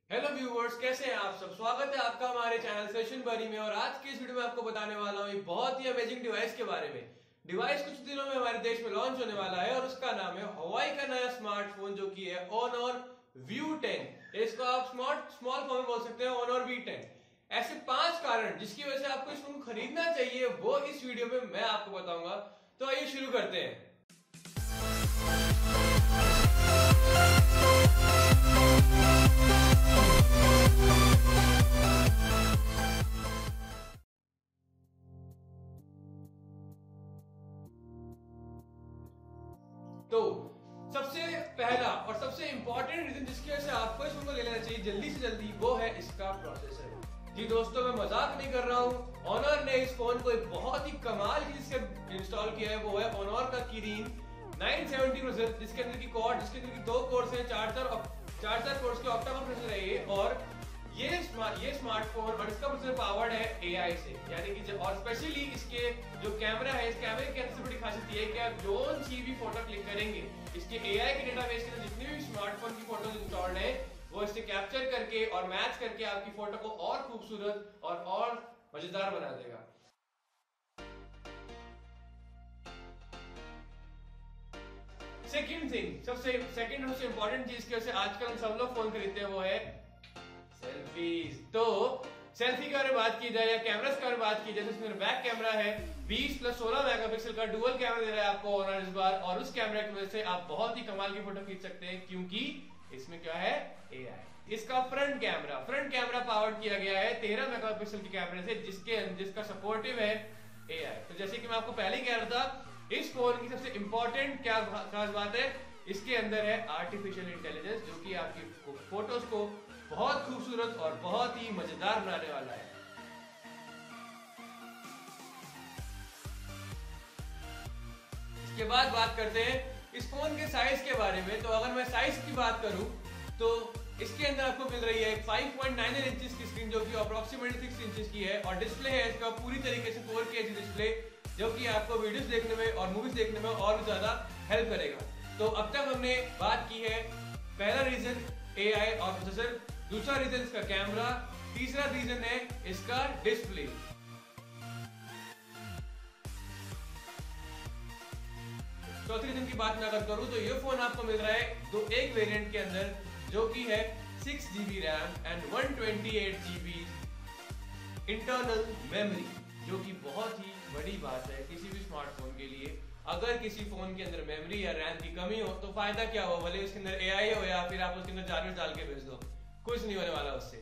Hello viewers, कैसे हैं आप सब। स्वागत है आपका हमारे चैनल सेशन बरी में। और आज की इस वीडियो में आपको बताने वाला हूं एक बहुत ही अमेजिंग डिवाइस के बारे में। डिवाइस कुछ दिनों में हमारे देश में लॉन्च होने वाला है और उसका नाम है हवाई का नया स्मार्टफोन, जो कि है ऑनर व्यू 10। इसको आप स्मॉल फॉर्म में बोल सकते हैं ऑनर V10। ऐसे 5 कारण जिसकी वजह से आपको इस फोन खरीदना चाहिए, वो इस वीडियो में मैं आपको बताऊंगा। तो आइए शुरू करते हैं। तो सबसे पहला और सबसे इंपॉर्टेंट रीजन जिसकी वजह से आपको इस फोन को ले लेना चाहिए जल्दी से जल्दी, वो है इसका प्रोसेसर। जी दोस्तों, मैं मजाक नहीं कर रहा हूं। ऑनर ने इस फोन को एक बहुत ही कमाल चीज से इंस्टॉल किया है, वो है ऑनर का Kirin 970 प्रोसेसर, जिसके अंदर की 2 कोर्स हैं, 4 कोर्स के ऑक्टा कोर प्रोसेसर है ये। और ये स्मार्टफोन और इसका प्रोसेसर पावर्ड है AI से, यानी कि और स्पेशली इसके जो कैमरा है, इस कैमरे की सबसे बड़ी खासियत ये है कि आप जो सी भी फोटो क्लिक करेंगे, इसके AI के डेटाबेस के अंदर जितनी भी स्मार्टफोन की फोटो इंस्टॉल्ड है, वो इससे कैप्चर करके और मैच करके आपकी फोटो को और खूबसूरत और मजेदार बना देगा। सबसे इंपॉर्टेंट चीज की वजह से आजकल हम सब लोग फोन खरीदते हैं, वो है सेल्फीज। तो सेल्फी के बारे में बात की जाए या कैमरास के बारे में बात की जाए, तो इसमें बैक कैमरा है 20 + 16 मेगापिक्सल का डुअल कैमरा दे रहा है आपको ऑनर इस बार। और उस कैमरा की वजह से आप बहुत ही कमाल की फोटो खींच सकते हैं, क्योंकि इसमें क्या है, AI। इसका फ्रंट कैमरा पावर्ड किया गया है 13 मेगापिक्सल के कैमरे से, जिसका सपोर्टिव है AI। तो जैसे कि मैं आपको पहले ही कह रहा था, इस फोन की सबसे इंपॉर्टेंट क्या खास बात है, इसके अंदर है आर्टिफिशियल इंटेलिजेंस, जो कि आपकी फोटोज को बहुत खूबसूरत और बहुत ही मजेदार बनाने वाला है। इसके बाद बात करते हैं इस फोन के साइज के बारे में। तो अगर मैं साइज की बात करूं, तो इसके अंदर आपको मिल रही है 5.99 इंचेस की स्क्रीन, जो कि अप्रोक्सीमेटली 6 इंचेस की है। और डिस्प्ले है इसका पूरी तरीके से 4K डिस्प्ले, जो कि आपको वीडियोस देखने में और मूवीज देखने में और भी ज्यादा हेल्प करेगा। तो अब तक हमने बात की है पहला रीजन AI और प्रोसेसर, दूसरा रीजन इसका कैमरा, तीसरा रीजन है इसका डिस्प्ले। चौथी रीजन की बात मैं अगर करूं, तो ये फोन आपको मिल रहा है एक वेरिएंट के अंदर, जो कि है 6GB RAM and 128GB internal memory, जो कि बहुत ही बड़ी बात है किसी भी स्मार्टफोन के लिए। अगर किसी फोन के अंदर मेमोरी या रैम की कमी हो तो फायदा क्या हो, भले उसके अंदर AI हो या फिर आप उसके अंदर चार्जर डाल के भेज दो, कुछ नहीं होने वाला उससे।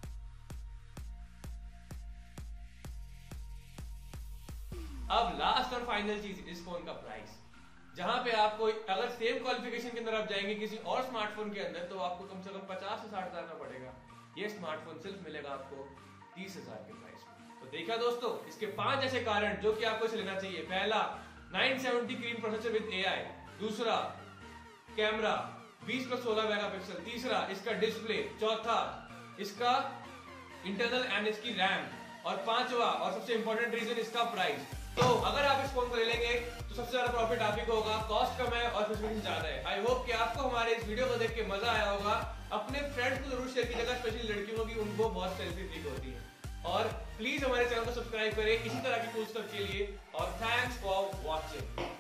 अब लास्ट और फाइनल चीज, इस फोन का प्राइस, जहां पे आपको अगर सेम क्वालिफिकेशन के अंदर आप जाएंगे किसी और स्मार्टफोन के अंदर, तो आपको कम से कम 50 से 60 हजार का पड़ेगा। ये स्मार्टफोन सिर्फ मिलेगा आपको 30,000 के प्राइस में। तो देखा दोस्तों, इसके 5 ऐसे कारण जो कि आपको इसे लेना चाहिए। पहला, 970 Kirin प्रोसेसर विद AI। दूसरा, कैमरा 20 + 16 मेगापिक्सल। तीसरा, इसका डिस्प्ले। चौथा, इसका इंटरनल एंड इसकी रैम। और पांचवा और सबसे इंपॉर्टेंट रीजन, इसका प्राइस। तो अगर आप इस फोन को ले लेंगे तो सबसे ज्यादा प्रॉफिट आप ही को होगा, कॉस्ट कम है और फैसिलिटी ज्यादा है। आई होप कि आपको हमारे इस वीडियो को देख के मजा आया होगा। अपने फ्रेंड्स को जरूर शेयर कीजिएगा, स्पेशली लड़कियों की, उनको बहुत सेल्फी क्लिक होती है। और प्लीज हमारे चैनल को सब्सक्राइब करें इसी तरह की टूल्स के लिए। और थैंक्स फॉर वॉचिंग।